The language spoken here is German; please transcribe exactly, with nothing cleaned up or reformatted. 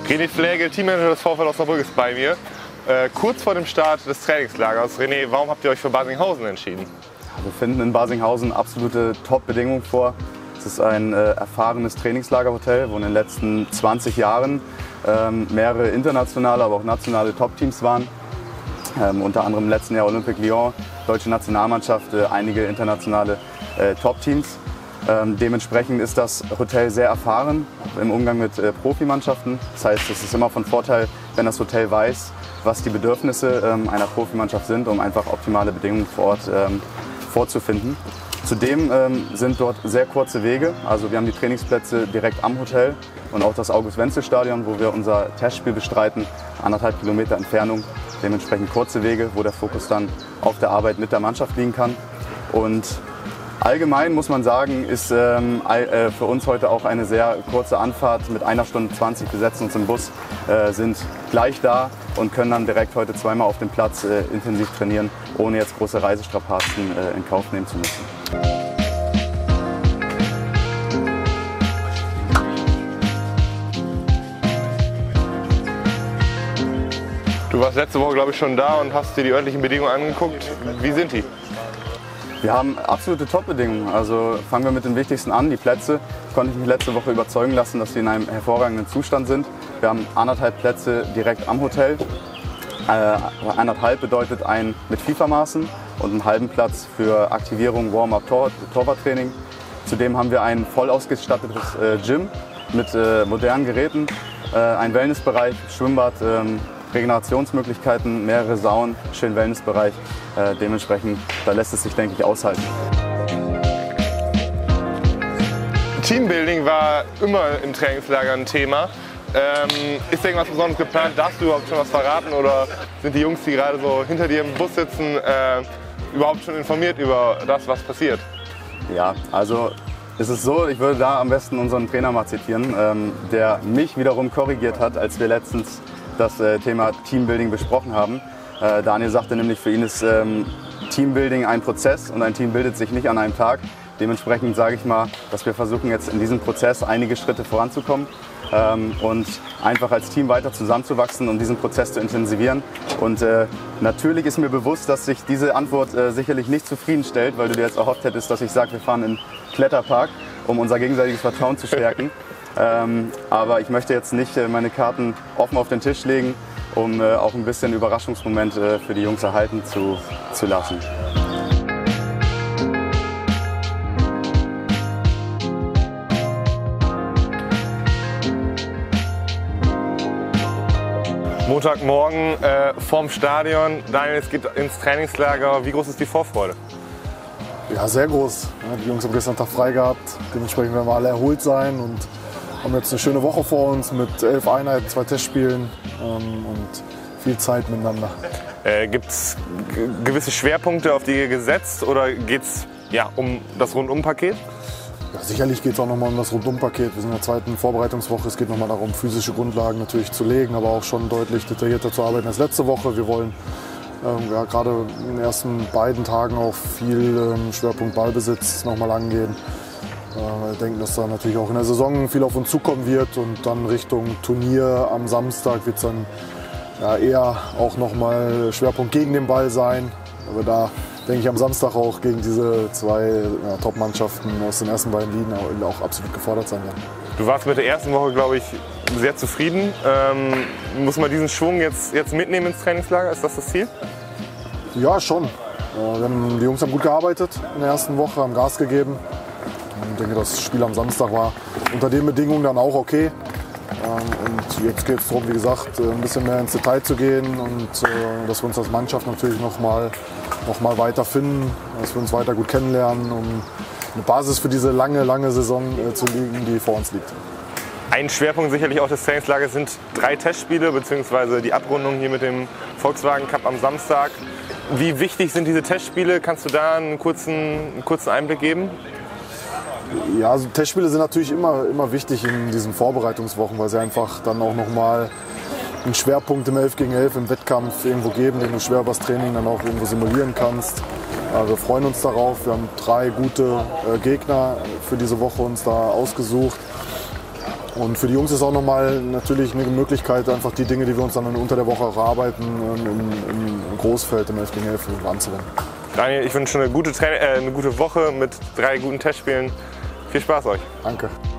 René Flägel, Teammanager des VfL Osnabrück, ist bei mir. Äh, kurz vor dem Start des Trainingslagers. René, warum habt ihr euch für Basinghausen entschieden? Wir finden in Basinghausen absolute Top-Bedingungen vor. Es ist ein äh, erfahrenes Trainingslagerhotel, wo in den letzten zwanzig Jahren ähm, mehrere internationale, aber auch nationale Top-Teams waren. Ähm, unter anderem im letzten Jahr Olympique Lyon, deutsche Nationalmannschaft, äh, einige internationale äh, Top-Teams. Ähm, dementsprechend ist das Hotel sehr erfahren im Umgang mit äh, Profimannschaften. Das heißt, es ist immer von Vorteil, wenn das Hotel weiß, was die Bedürfnisse ähm, einer Profimannschaft sind, um einfach optimale Bedingungen vor Ort ähm, vorzufinden. Zudem ähm, sind dort sehr kurze Wege. Also wir haben die Trainingsplätze direkt am Hotel und auch das August-Wenzel-Stadion, wo wir unser Testspiel bestreiten, anderthalb Kilometer Entfernung. Dementsprechend kurze Wege, wo der Fokus dann auf der Arbeit mit der Mannschaft liegen kann. Und allgemein muss man sagen, ist ähm, äh, für uns heute auch eine sehr kurze Anfahrt mit einer Stunde zwanzig. Wir setzen uns im Bus, äh, sind gleich da und können dann direkt heute zweimal auf dem Platz äh, intensiv trainieren, ohne jetzt große Reisestrapazen äh, in Kauf nehmen zu müssen. Du warst letzte Woche, glaube ich, schon da und hast dir die örtlichen Bedingungen angeguckt. Wie sind die? Wir haben absolute Top-Bedingungen. Also fangen wir mit dem Wichtigsten an, die Plätze. Konnte ich mich letzte Woche überzeugen lassen, dass sie in einem hervorragenden Zustand sind. Wir haben anderthalb Plätze direkt am Hotel. Äh, anderthalb bedeutet ein mit FIFA-Maßen und einen halben Platz für Aktivierung, Warm-up, Tor Torwarttraining. Zudem haben wir ein voll ausgestattetes äh, Gym mit äh, modernen Geräten, äh, ein Wellnessbereich, Schwimmbad, ähm, Regenerationsmöglichkeiten, mehrere Saunen, schönen Wellnessbereich. Äh, dementsprechend, da lässt es sich, denke ich, aushalten. Teambuilding war immer im Trainingslager ein Thema. Ähm, ist irgendwas Besonderes geplant? Darfst du überhaupt schon was verraten? Oder sind die Jungs, die gerade so hinter dir im Bus sitzen, äh, überhaupt schon informiert über das, was passiert? Ja, also es ist so, ich würde da am besten unseren Trainer mal zitieren, ähm, der mich wiederum korrigiert hat, als wir letztens das äh, Thema Teambuilding besprochen haben. Äh, Daniel sagte nämlich, für ihn ist ähm, Teambuilding ein Prozess und ein Team bildet sich nicht an einem Tag. Dementsprechend sage ich mal, dass wir versuchen jetzt in diesem Prozess einige Schritte voranzukommen ähm, und einfach als Team weiter zusammenzuwachsen und diesen Prozess zu intensivieren. Und äh, natürlich ist mir bewusst, dass sich diese Antwort äh, sicherlich nicht zufriedenstellt, weil du dir jetzt erhofft hättest, dass ich sage, wir fahren in den Kletterpark, um unser gegenseitiges Vertrauen zu stärken. Ähm, aber ich möchte jetzt nicht äh, meine Karten offen auf den Tisch legen, um äh, auch ein bisschen Überraschungsmoment äh, für die Jungs erhalten zu, zu lassen. Montagmorgen äh, vorm Stadion. Daniel, es geht ins Trainingslager. Wie groß ist die Vorfreude? Ja, sehr groß. Die Jungs haben gestern Tag frei gehabt. Dementsprechend werden wir alle erholt sein und haben jetzt eine schöne Woche vor uns mit elf Einheiten, zwei Testspielen ähm, und viel Zeit miteinander. Äh, Gibt es gewisse Schwerpunkte, auf die ihr gesetzt, oder geht es ja, um das Rundumpaket? Ja, sicherlich geht es auch nochmal um das Rundumpaket. Wir sind in der zweiten Vorbereitungswoche. Es geht nochmal darum, physische Grundlagen natürlich zu legen, aber auch schon deutlich detaillierter zu arbeiten als letzte Woche. Wir wollen ähm, ja, gerade in den ersten beiden Tagen auch viel ähm, Schwerpunkt Ballbesitz nochmal angehen. Äh, wir denken, dass da natürlich auch in der Saison viel auf uns zukommen wird und dann Richtung Turnier am Samstag wird es dann ja, eher auch nochmal Schwerpunkt gegen den Ball sein. Aber da denke ich am Samstag auch gegen diese zwei ja, Top-Mannschaften aus den ersten beiden Ligen auch, auch absolut gefordert sein werden. Du warst mit der ersten Woche, glaube ich, sehr zufrieden. Ähm, muss man diesen Schwung jetzt, jetzt mitnehmen ins Trainingslager? Ist das das Ziel? Ja, schon. Äh, wir haben, die Jungs haben gut gearbeitet in der ersten Woche, haben Gas gegeben. Ich denke, das Spiel am Samstag war unter den Bedingungen dann auch okay. Und jetzt geht es darum, wie gesagt, ein bisschen mehr ins Detail zu gehen und dass wir uns als Mannschaft natürlich noch mal, noch mal weiter finden, dass wir uns weiter gut kennenlernen, um eine Basis für diese lange, lange Saison zu legen, die vor uns liegt. Ein Schwerpunkt sicherlich auch des Trainingslagers sind drei Testspiele bzw. die Abrundung hier mit dem Volkswagen Cup am Samstag. Wie wichtig sind diese Testspiele? Kannst du da einen kurzen, einen kurzen Einblick geben? Ja, also Testspiele sind natürlich immer, immer wichtig in diesen Vorbereitungswochen, weil sie einfach dann auch nochmal einen Schwerpunkt im elf gegen elf im Wettkampf irgendwo geben, den du schwer übers Training dann auch irgendwo simulieren kannst. Also wir freuen uns darauf. Wir haben drei gute äh, Gegner für diese Woche uns da ausgesucht. Und für die Jungs ist auch nochmal natürlich eine Möglichkeit, einfach die Dinge, die wir uns dann unter der Woche auch erarbeiten, im, im Großfeld, im elf gegen elf anzuwenden. Daniel, ich wünsche eine gute, Train äh, eine gute Woche mit drei guten Testspielen. Viel Spaß euch. Danke.